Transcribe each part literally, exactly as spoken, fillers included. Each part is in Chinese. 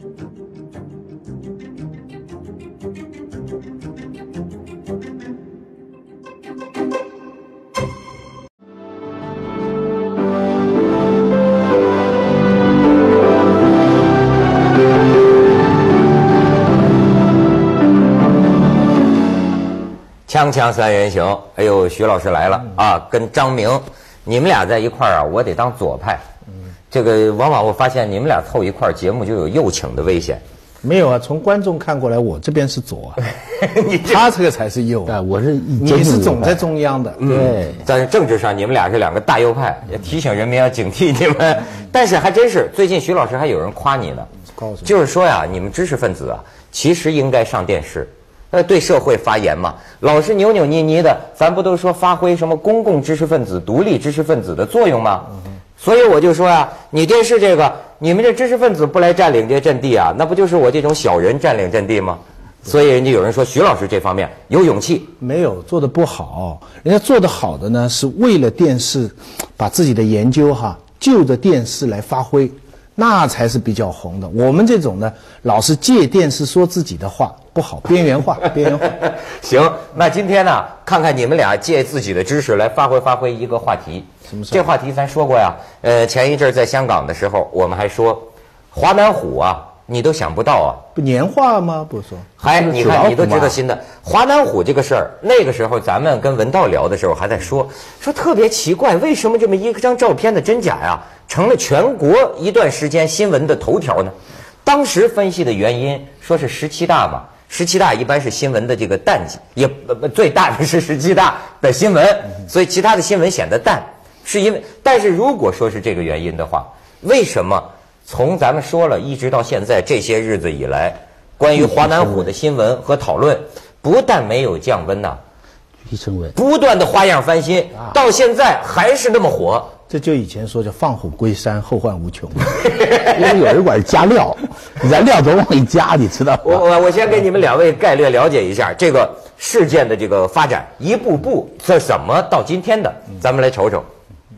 锵锵三人行，哎呦，徐老师来了啊！跟张明，你们俩在一块儿啊，我得当左派。这个往往我发现你们俩凑一块儿，节目就有右倾的危险。 没有啊，从观众看过来，我这边是左啊，你他这个才是右啊。 我是你是总在中央的， 对。在政治上，你们俩是两个大右派，也提醒人民要警惕你们。但是还真是，最近徐老师还有人夸你呢，就是说呀，你们知识分子啊，其实应该上电视。呃，对社会发言嘛，老是扭扭捏捏的，咱不都说发挥什么公共知识分子、独立知识分子的作用吗？嗯、所以我就说呀、啊，你电视这个，你们这知识分子不来占领这阵地啊，那不就是我这种小人占领阵地吗？所以人家有人说徐老师这方面有勇气， 没有做得不好，人家做得好的呢，是为了电视，把自己的研究哈，就着电视来发挥。那才是比较红的。我们这种呢，老是借电视说自己的话，不好，边缘化，边缘化。 行，那今天呢，看看你们俩借自己的知识来发挥发挥一个话题。 什么事？ 这话题咱说过呀。呃，前一阵在香港的时候，我们还说，华南虎啊，你都想不到啊， 不年画吗？不是说， 还你看你都知道新的华南虎这个事儿。那个时候咱们跟文道聊的时候还在说，说特别奇怪，为什么这么一张照片的真假呀？成了全国一段时间新闻的头条呢？当时分析的原因说是十七大嘛，十七大一般是新闻的这个淡季，也呃最大的是十七大的新闻，所以其他的新闻显得淡，是因为。但是如果说是这个原因的话，为什么从咱们说了一直到现在这些日子以来，关于华南虎的新闻和讨论，不但没有降温呐、啊， 提升温， 不断的花样翻新，到现在还是那么火。 这就以前说叫放虎归山，后患无穷。 因为有人管加料，燃料都往里加，你知道吗？ 我我我先给你们两位概略了解一下这个事件的这个发展，一步步是怎么到今天的，咱们来瞅瞅。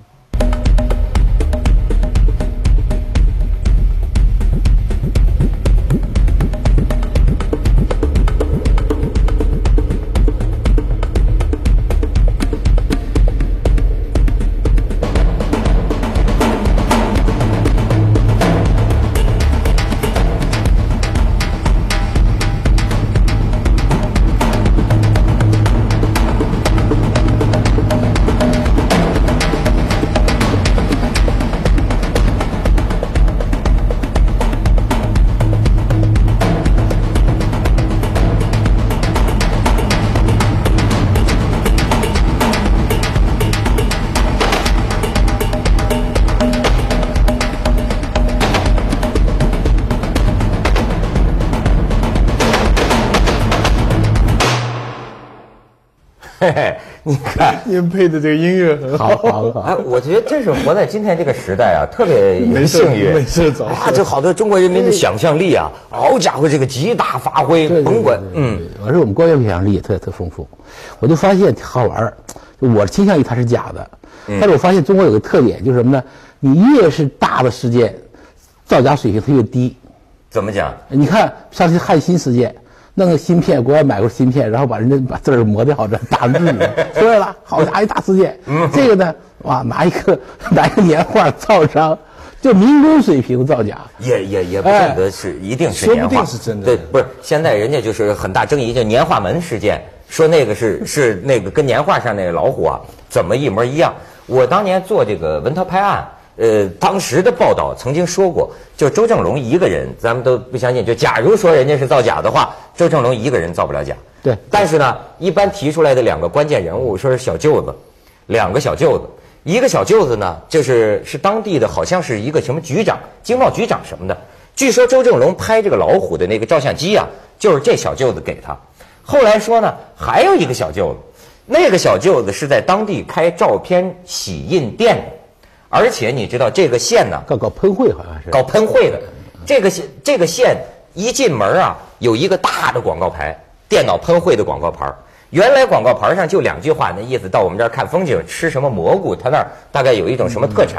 嘿嘿，你看， 你们配的这个音乐很好， 好好。 哎，我觉得真是活在今天这个时代啊，特别幸运。 没事找啊，这好多中国人民的想象力啊，好家伙，这个极大发挥，甭管，嗯， 而且我们观众想象力也特特丰富。我就发现好玩儿，我倾向于它是假的，但是我发现中国有个特点，就是什么呢？你越是大的事件，造假水平它越低。 怎么讲？ 你看上次汉芯事件。弄个芯片，国外买过芯片，然后把人家把字儿磨掉，这打字里出来了，好大一大事件。嗯，这个呢，哇，拿一个拿一个年画造商，就民工水平造假， 也也也不见得是、哎、一定是年画， 说不定是真的。 对，不是现在人家就是很大争议，叫年画门事件，说那个是是那个跟年画上那个老虎啊，怎么一模一样？我当年做这个文韬拍案。呃，当时的报道曾经说过，就周正龙一个人，咱们都不相信。就假如说人家是造假的话，周正龙一个人造不了假。 对。 但是呢，一般提出来的两个关键人物说是小舅子，两个小舅子，一个小舅子呢，就是是当地的，好像是一个什么局长、经贸局长什么的。据说周正龙拍这个老虎的那个照相机啊，就是这小舅子给他。后来说呢，还有一个小舅子，那个小舅子是在当地开照片洗印店的。而且你知道这个县呢， 搞搞喷绘好像是搞喷绘的。这个县这个县一进门啊，有一个大的广告牌，电脑喷绘的广告牌。原来广告牌上就两句话，那意思到我们这儿看风景，吃什么蘑菇，他那儿大概有一种什么特产。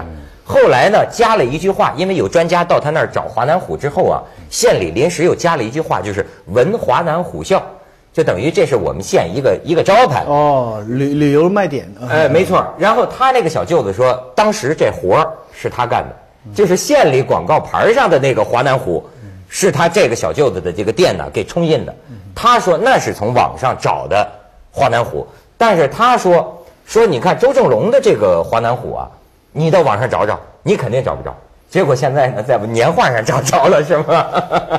后来呢，加了一句话，因为有专家到他那儿找华南虎之后啊，县里临时又加了一句话，就是闻华南虎啸，就等于这是我们县一个一个招牌。 哦，旅旅游卖点。 哎，没错。然后他那个小舅子说，当时这活儿是他干的，就是县里广告牌上的那个华南虎，是他这个小舅子的这个店呢给冲印的。他说那是从网上找的华南虎，但是他说说你看周正龙的这个华南虎啊。你到网上找找，你肯定找不着。结果现在呢，在年画上找着了，是吗？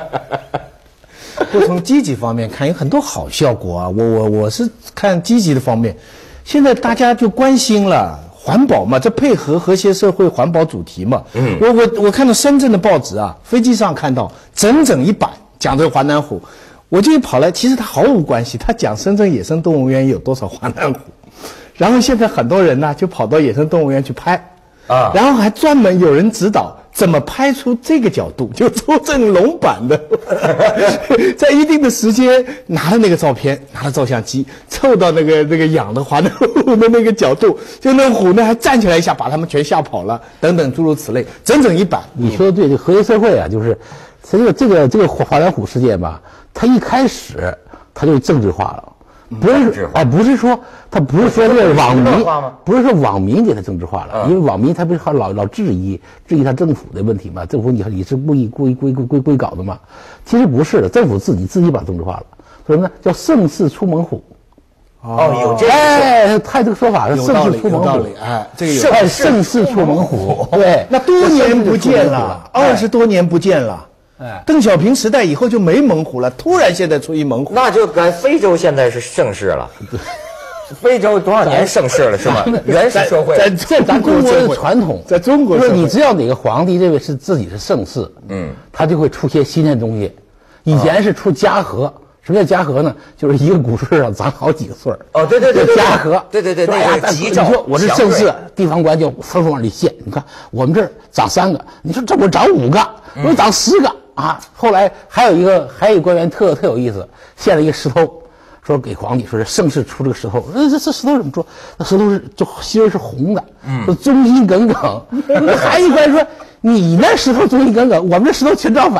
就从积极方面看，有很多好效果啊。我我我是看积极的方面，现在大家就关心了环保嘛，这配合和谐社会环保主题嘛。嗯，我我我看到深圳的报纸啊，飞机上看到整整一版讲这个华南虎，我就跑来，其实它毫无关系，他讲深圳野生动物园有多少华南虎，然后现在很多人呢就跑到野生动物园去拍。啊，然后还专门有人指导怎么拍出这个角度，就周正龙版的，在一定的时间拿了那个照片，拿了照相机，凑到那个那个养的华南虎的那个角度，就那虎呢还站起来一下，把他们全吓跑了，等等诸如此类，整整一版。 你说的对，这和谐社会啊，就是这个这个这个华南虎事件吧，它一开始它就政治化了。不是，哎，不是说他不是说这个网民，不是说网民给他政治化了，因为网民他不是还老老质疑质疑他政府的问题嘛？政府你你是故意故意故意故意故意搞的嘛？其实不是的，政府自己自己把政治化了，说什么呢？叫盛世出猛虎。 哦，有这个， 哎，他这个说法是盛世出猛虎， 哎，这个有盛盛世出猛虎，对， 那多年不见了，二十多年不见了。哎，邓小平时代以后就没猛虎了，突然现在出一猛虎， 那就改非洲现在是盛世了。非洲多少年盛世了是吗？原始社会， 在在咱中国的传统， 在中国， 就是你只要哪个皇帝认为是自己是盛世，嗯，他就会出些新鲜东西。以前是出嘉禾。什么叫嘉禾呢？就是一个古穗上长好几个穗儿。 哦，对对对对， 嘉禾， 对对对，那个吉兆。 你说我是盛世，地方官就纷纷往里献。你看我们这儿长三个，你说这我长五个，我长十个啊。后来还有一个，还有一个官员特特有意思，献了一个石头，说给皇帝，说是盛世出这个石头。这这这石头怎么说？那石头是就芯儿是红的，嗯，说忠心耿耿。还有一官员说。你那石头忠心耿耿，我们这石头全造反。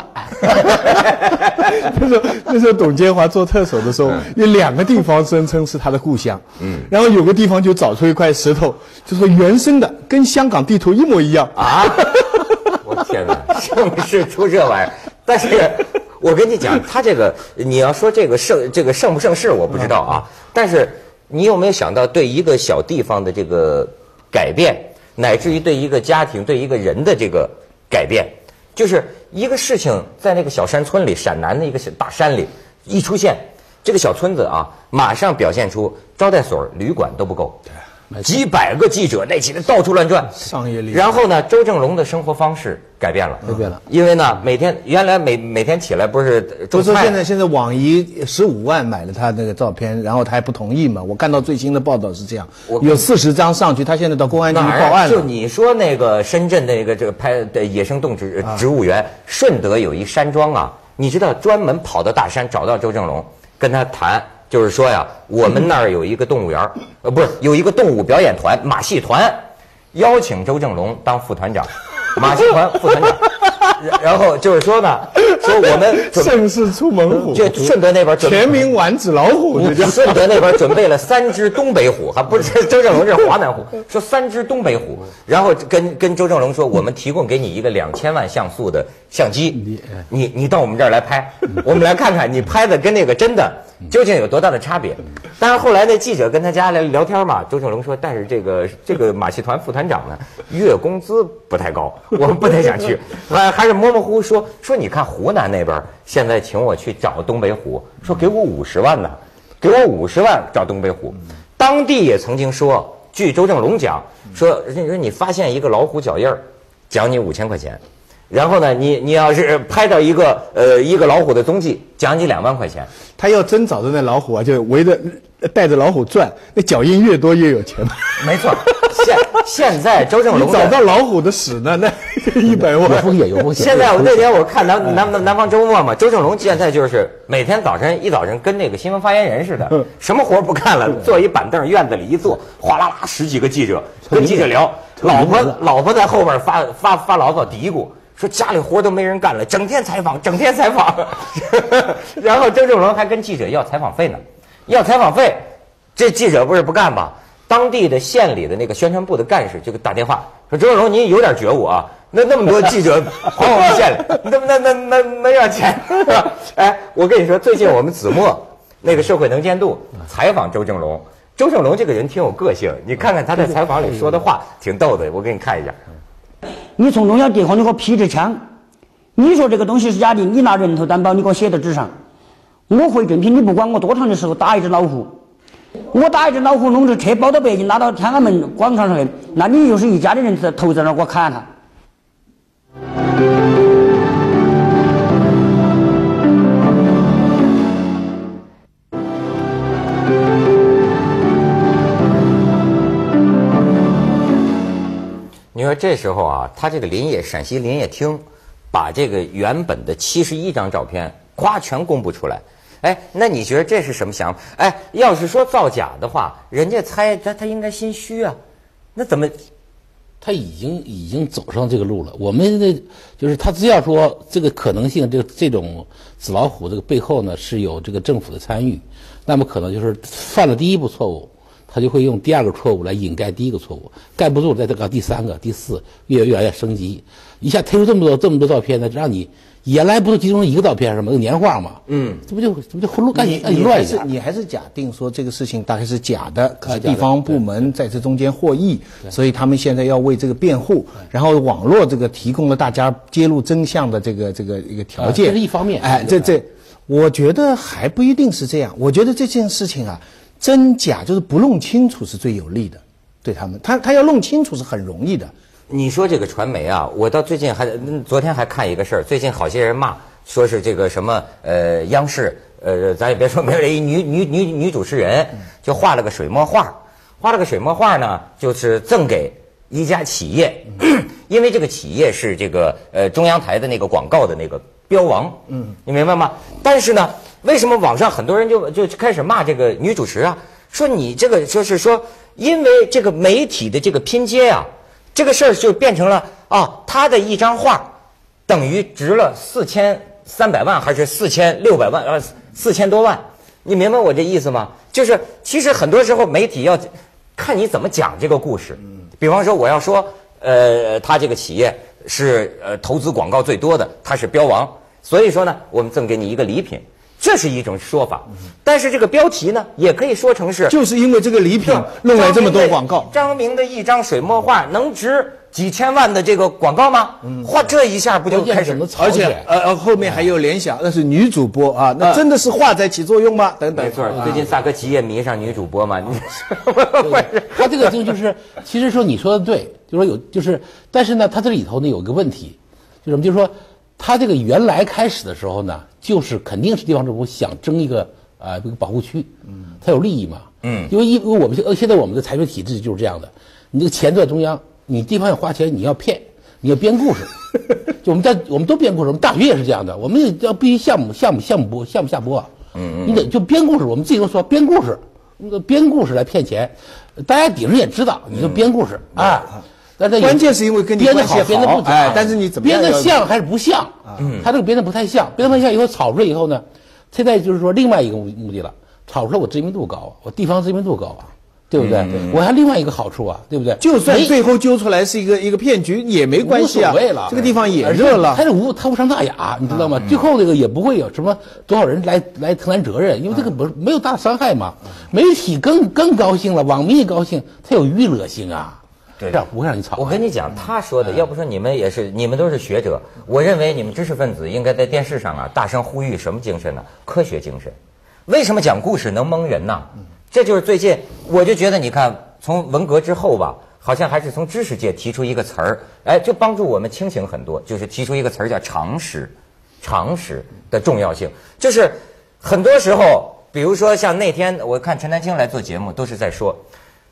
那时候，那时候董建华做特首的时候，有两个地方声称是他的故乡，嗯，然后有个地方就找出一块石头，就说原生的，跟香港地图一模一样啊！ 我天哪，盛世出这玩意儿！但是，我跟你讲，他这个你要说这个盛这个盛不盛世，我不知道啊。但是你有没有想到，对一个小地方的这个改变？乃至于对一个家庭、对一个人的这个改变，就是一个事情在那个小山村里，陕南的一个小大山里一出现，这个小村子啊，马上表现出招待所、旅馆都不够，几百个记者那起来到处乱转， 商业力。 然后呢，周正龙的生活方式改变了， 改变了， 因为呢，每天原来每每天起来不是都说现在现在网易十五万买了他那个照片，然后他还不同意嘛？我看到最新的报道是这样，有四十张上去，他现在到公安局报案了。 就你说那个深圳那个这个拍的野生动植植物园，顺德有一山庄啊，你知道专门跑到大山找到周正龙，跟他谈。就是说呀，我们那儿有一个动物园，呃，不是有一个动物表演团马戏团，邀请周正龙当副团长，马戏团副团长。然后就是说呢，说我们盛世出猛虎， 就顺德那边全民玩纸老虎， 顺德那边准备了三只东北虎，还不是周正龙是华南虎，说三只东北虎，然后跟跟周正龙说，我们提供给你一个两千万像素的相机，你你到我们这儿来拍，我们来看看你拍的跟那个真的究竟有多大的差别。但是后来那记者跟他家来聊天嘛，周正龙说，但是这个这个马戏团副团长呢，月工资不太高，我们不太想去，还还是模模糊糊说说，你看湖南那边现在请我去找东北虎，说给我五十万呢，给我五十万找东北虎。当地也曾经说，据周正龙讲，说说你发现一个老虎脚印儿，奖你五千块钱。然后呢，你你要是拍到一个呃一个老虎的踪迹，奖你两万块钱。 他要真找着那老虎啊，就围着带着老虎转，那脚印越多越有钱。 没错，现现在周正龙找到老虎的屎呢，那一百万有风险，有风险。 现在我那天我看南南南南方周末嘛，周正龙现在就是每天早晨一早晨跟那个新闻发言人似的，什么活不干了，坐一板凳院子里一坐，哗啦啦十几个记者跟记者聊，老婆老婆在后边发发发牢骚嘀咕。说家里活都没人干了，整天采访，整天采访，然后周正龙还跟记者要采访费呢，要采访费，这记者不是不干吗？当地的县里的那个宣传部的干事就给打电话说：“周正龙，您有点觉悟啊，那那么多记者跑我们县里，那那那那那要钱。”哎，我跟你说，最近我们子墨那个社会能见度采访周正龙，周正龙这个人挺有个性，你看看他在采访里说的话挺逗的，我给你看一下。 你从中小地方你给我批着枪，你说这个东西是假的，你拿人头担保，你给我写在纸上，我回正品，你不管我多长的时候打一只老虎，我打一只老虎弄着车包到北京拉到天安门广场上去，那你又是一家的人头在那儿给我砍他。 你说这时候啊，他这个林业陕西林业厅把这个原本的七十一张照片咵全公布出来，哎，那你觉得这是什么想法？哎，要是说造假的话，人家猜他他应该心虚啊，那怎么？ 他已经已经走上这个路了。我们的就是他只要说这个可能性，这个这种纸老虎这个背后呢是有这个政府的参与，那么可能就是犯了第一步错误。他就会用第二个错误来掩盖第一个错误，盖不住再搞第三个、第四，越越来越升级，一下推出这么多这么多照片呢，让你原来不是集中一个照片什么年画嘛？嗯，这不就这不就混乱？赶紧赶紧乱一下。 你还是假定说这个事情大概是假的，可是地方部门在这中间获益，所以他们现在要为这个辩护，然后网络这个提供了大家揭露真相的这个这个一个条件， 这是一方面。 哎，这这，我觉得还不一定是这样。我觉得这件事情啊。真假就是不弄清楚是最有利的，对他们，他他要弄清楚是很容易的。 你说这个传媒啊，我到最近还昨天还看一个事儿，最近好些人骂，说是这个什么呃央视呃咱也别说没有一女女女女主持人就画了个水墨画，画了个水墨画呢，就是赠给一家企业，因为这个企业是这个呃中央台的那个广告的那个标王，嗯，你明白吗？但是呢。为什么网上很多人就就开始骂这个女主持啊？说你这个说是说，因为这个媒体的这个拼接啊，这个事儿就变成了啊，他的一张画等于值了四千三百万还是四千六百万呃四千多万？你明白我这意思吗？就是其实很多时候媒体要看你怎么讲这个故事。比方说我要说，呃，他这个企业是呃投资广告最多的，他是标王，所以说呢，我们赠给你一个礼品。这是一种说法，但是这个标题呢，也可以说成是， 就是因为这个礼品弄来这么多广告。 张明的一张水墨画能值几千万的这个广告吗？嗯，画这一下不就开始？ 而且呃呃，后面还有联想，那是女主播啊，那真的是画在起作用吗？等等。 没错，最近萨科齐也迷上女主播嘛？你他这个就就是，其实说你说的对，就说有就是，但是呢，他这里头呢有个问题，就什么？就是说。他这个原来开始的时候呢，就是肯定是地方政府想争一个呃这个保护区，嗯，他有利益嘛，嗯，因为因为我们现在我们的财政体制就是这样的，你这个钱都在中央，你地方要花钱，你要骗，你要编故事，就我们在我们都编故事，我们大学也是这样的，我们也要必须项目项目项目播项目下播，嗯嗯，你得就编故事，我们自己都说编故事，那个编故事来骗钱，大家顶上也知道，你就编故事啊。但是关键是因为跟你编的好，编的不哎，但是你怎么编的像还是不像？嗯，他这个编的不太像，编的不太像以后炒出来以后呢，现在就是说另外一个目的了，炒出来我知名度高，我地方知名度高啊，对不对？嗯、我还另外一个好处啊，对不对？ 就算最后揪出来是一个一个骗局也没关系啊， 无所谓了， 这个地方也热了， 他是无他无伤大雅，你知道吗？嗯、最后这个也不会有什么多少人来来承担责任，因为这个不没有大伤害嘛。媒体更更高兴了，网民也高兴，他有娱乐性啊。 对， 这样不会让你吵。 我跟你讲，他说的，要不说你们也是，你们都是学者。我认为你们知识分子应该在电视上啊，大声呼吁什么精神呢？科学精神。为什么讲故事能蒙人呢？这就是最近，我就觉得，你看，从文革之后吧，好像还是从知识界提出一个词儿，哎，就帮助我们清醒很多。就是提出一个词儿叫常识，常识的重要性。就是很多时候，比如说像那天我看陈丹青来做节目，都是在说。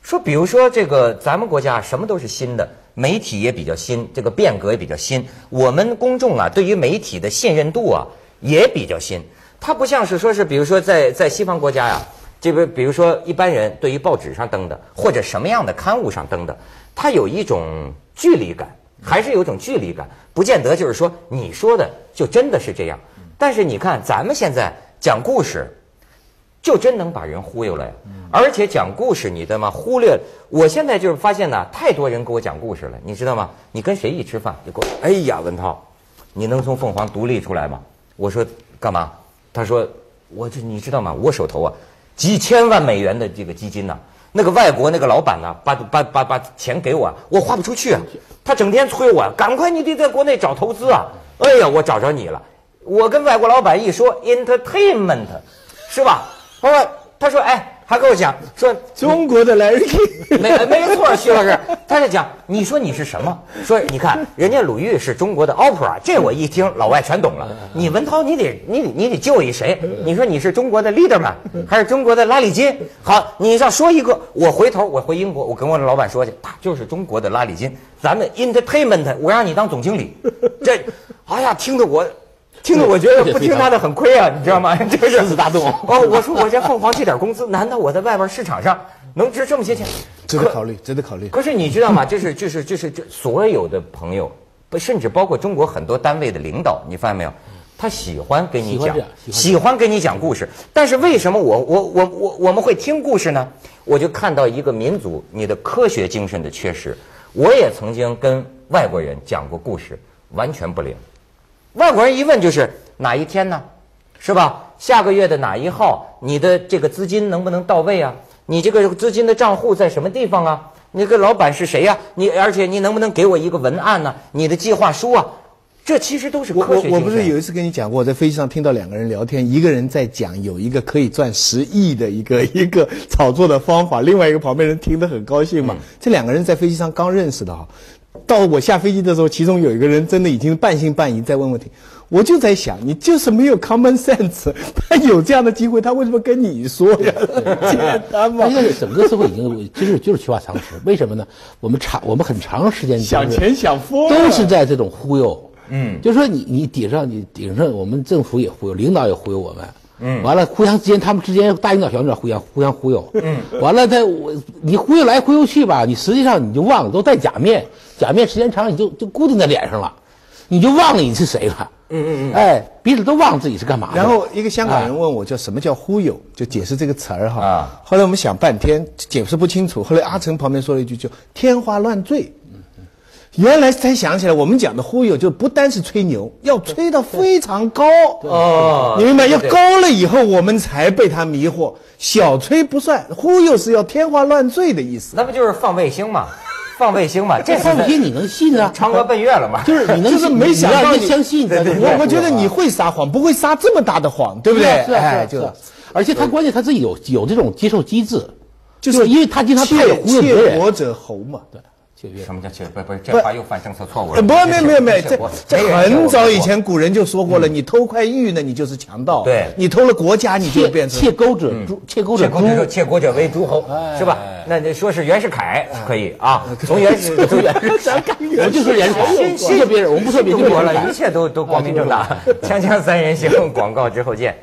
说比如说这个咱们国家什么都是新的，媒体也比较新，这个变革也比较新，我们公众啊对于媒体的信任度啊也比较新。它不像是说是比如说在在西方国家呀，这个比如说一般人对于报纸上登的或者什么样的刊物上登的，它有一种距离感，还是有一种距离感，不见得就是说你说的就真的是这样。但是你看咱们现在讲故事就真能把人忽悠了呀！而且讲故事，你知道吗？忽略了。我现在就是发现呢，太多人给我讲故事了，你知道吗？你跟谁一吃饭，就给我，哎呀，文涛，你能从凤凰独立出来吗？我说干嘛？他说我这你知道吗？我手头啊几千万美元的这个基金呢、啊，那个外国那个老板呢、啊，把把把把钱给我，我花不出去啊。他整天催我，赶快你得在国内找投资啊！哎呀，我找着你了。我跟外国老板一说 entertainment， 是吧？他说，他说，哎，还跟我讲说中国的 Larry King， 没没错，徐老师，他在讲，你说你是什么？说你看人家鲁豫是中国的 opera， 这我一听老外全懂了。你文涛，你得你得你得救一谁？你说你是中国的 Leaderman 还是中国的拉里金？好，你要说一个，我回头我回英国，我跟我的老板说去，他就是中国的拉里金，咱们 entertainment， 我让你当总经理，这，哎呀，听得我。听着我觉得不听他的很亏啊，你知道吗？这是狮子大动哦，我说我这凤凰这点工资，难道我在外边市场上能值这么些钱？ 值得考虑，值得考虑。 可是你知道吗？就是就是就是这所有的朋友，不甚至包括中国很多单位的领导，你发现没有？他喜欢跟你讲，喜欢跟你讲故事。但是为什么我我我我我们会听故事呢？我就看到一个民族你的科学精神的缺失。我也曾经跟外国人讲过故事，完全不灵。外国人一问就是哪一天呢，是吧？下个月的哪一号，你的这个资金能不能到位啊？你这个资金的账户在什么地方啊？你这个老板是谁呀、啊？你而且你能不能给我一个文案呢、啊？你的计划书啊？这其实都是科学精神。 我我不是有一次跟你讲过，我在飞机上听到两个人聊天，一个人在讲有一个可以赚十亿的一个一个炒作的方法，另外一个旁边人听得很高兴嘛。嗯、这两个人在飞机上刚认识的哈。到我下飞机的时候，其中有一个人真的已经半信半疑在问问题，我就在想，你就是没有 common sense， 他有这样的机会，他为什么跟你说呀？简单嘛。 现在整个社会已经就是就是缺乏常识，为什么呢？我们长我们很长时间想钱想疯了， 都是在这种忽悠。 嗯， 就是说你你顶上你顶上，我们政府也忽悠，领导也忽悠我们。嗯，完了，互相之间，他们之间大领导小领导互相互相忽悠。嗯，完了，他我你忽悠来忽悠去吧，你实际上你就忘了，都戴假面，假面时间长了你就就固定在脸上了，你就忘了你是谁了。嗯嗯嗯，哎，彼此都忘了自己是干嘛的。 然后一个香港人问我，叫什么叫忽悠，就解释这个词儿哈。啊，后来我们想半天解释不清楚，后来阿成旁边说了一句，就天花乱坠。原来才想起来，我们讲的忽悠就不单是吹牛，要吹到非常高哦，你明白？要高了以后，我们才被他迷惑。小吹不算，忽悠是要天花乱坠的意思。 那不就是放卫星吗？放卫星嘛，这放卫星你能信啊？ 嫦娥奔月了嘛？ 就是你能， 就是没想到你相信。 我我觉得你会撒谎，不会撒这么大的谎，对不对？ 是啊是啊。而且他关键他自己有有这种接受机制，就是因为他经常太忽悠别人。 切活者猴嘛，对。 什么叫切？不不是，这话又犯政策错误了。 不，没没没，这这很早以前古人就说过了，你偷块玉呢，你就是强盗； 对， 你偷了国家，你就变成窃钩者诛，窃钩者诛， 窃国者为诸侯，是吧？那你说是袁世凯可以啊，从袁世从袁世， 我就说袁世凯，不说别人，我们不说别人， 中国了，一切都都光明正大。锵锵三人行，广告之后见。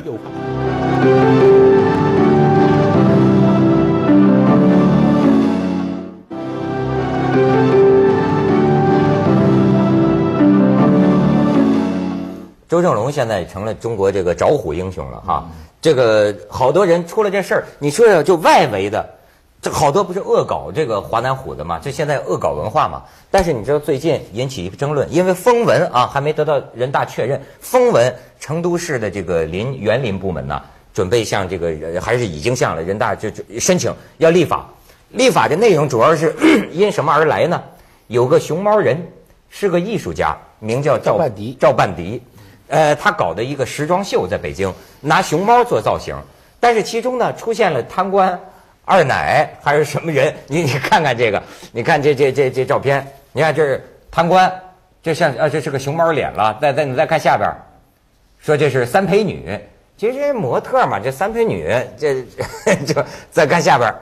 周正龙现在成了中国这个找虎英雄了哈，这个好多人出了这事儿，你说呀，就外围的，这好多不是恶搞这个华南虎的嘛，这现在恶搞文化嘛。但是你知道最近引起一个争论，因为风闻啊还没得到人大确认，风闻成都市的这个林园林部门呢，准备向这个还是已经向了人大就申请要立法，立法的内容主要是因什么而来呢？有个熊猫人是个艺术家，名叫赵半迪，赵半迪。呃，他搞的一个时装秀在北京，拿熊猫做造型，但是其中呢出现了贪官、二奶还是什么人？你你看看这个，你看这这这这照片，你看这是贪官，这像啊这是个熊猫脸了。再再你再看下边，说这是三陪女，其实模特嘛，这三陪女这就再看下边，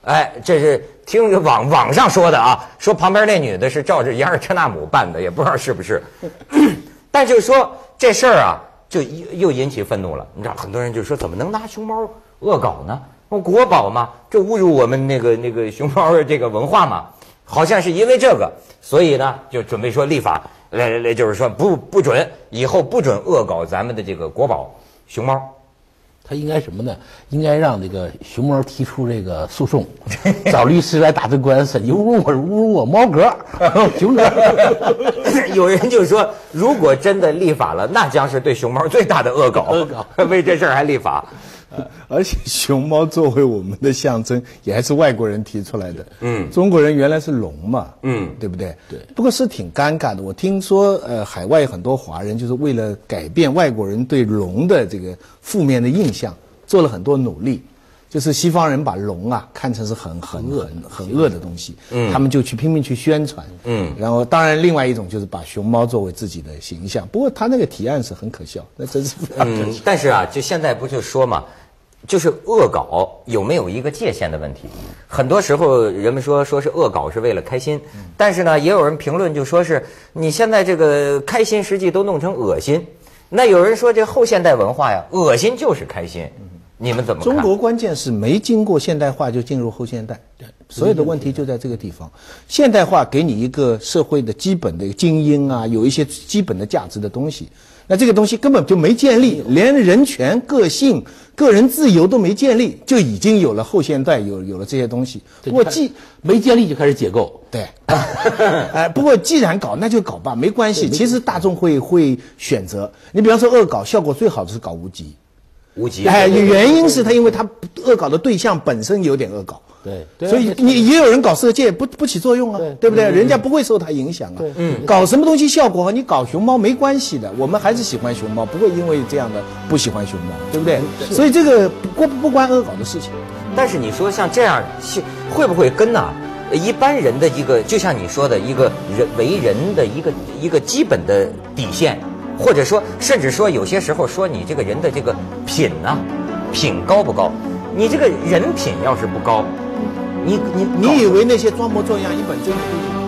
哎，这是听网网上说的啊，说旁边那女的是照着雅尔车纳姆办的，也不知道是不是。但就是说这事儿啊，就又引起愤怒了。你知道，很多人就说怎么能拿熊猫恶搞呢？国宝嘛，这侮辱我们那个那个熊猫的这个文化嘛。好像是因为这个，所以呢，就准备说立法来来来，就是说不不准以后不准恶搞咱们的这个国宝熊猫。 他应该什么呢？应该让这个熊猫提出这个诉讼，找律师来打这官司。你侮辱我，侮辱我猫哥、熊哥。 有人就说，如果真的立法了，那将是对熊猫最大的恶搞。恶搞，为这事儿还立法。 呃，而且熊猫作为我们的象征，也还是外国人提出来的。 嗯， 中国人原来是龙嘛， 嗯， 对不对？ 对。 不过是挺尴尬的。我听说，呃，海外很多华人就是为了改变外国人对龙的这个负面的印象，做了很多努力。就是西方人把龙啊看成是很很恶很很恶的东西，嗯，他们就去拼命去宣传，嗯，然后当然另外一种就是把熊猫作为自己的形象。不过他那个提案是很可笑，那真是非常可笑。 嗯，但是啊，就现在不就说嘛。就是恶搞有没有一个界限的问题？很多时候人们说说是恶搞是为了开心，但是呢，也有人评论就说是你现在这个开心实际都弄成恶心。那有人说这后现代文化呀，恶心就是开心，你们怎么看？ 中国关键是没经过现代化就进入后现代，所有的问题就在这个地方。现代化给你一个社会的基本的精英啊，有一些基本的价值的东西。那这个东西根本就没建立，连人权、个性、个人自由都没建立，就已经有了后现代有有了这些东西。不过既没建立就开始解构， 对，哎，不过既然搞那就搞吧，没关系。其实大众会会选择。你比方说恶搞，效果最好的是搞无极。 无极， 哎，原因是他因为他恶搞的对象本身有点恶搞。 对， 所以你也有人搞色戒不不起作用啊，对, 对不对、嗯？人家不会受他影响啊。嗯，搞什么东西效果和你搞熊猫没关系的，我们还是喜欢熊猫，不会因为这样的不喜欢熊猫，对不对？所以这个不不关恶搞的事情。 但是你说像这样，会不会跟呐、啊、一般人的一个，就像你说的一个人为人的一个一个基本的底线，或者说甚至说有些时候说你这个人的这个品啊，品高不高？你这个人品要是不高。你你你以为那些装模作样一本正经？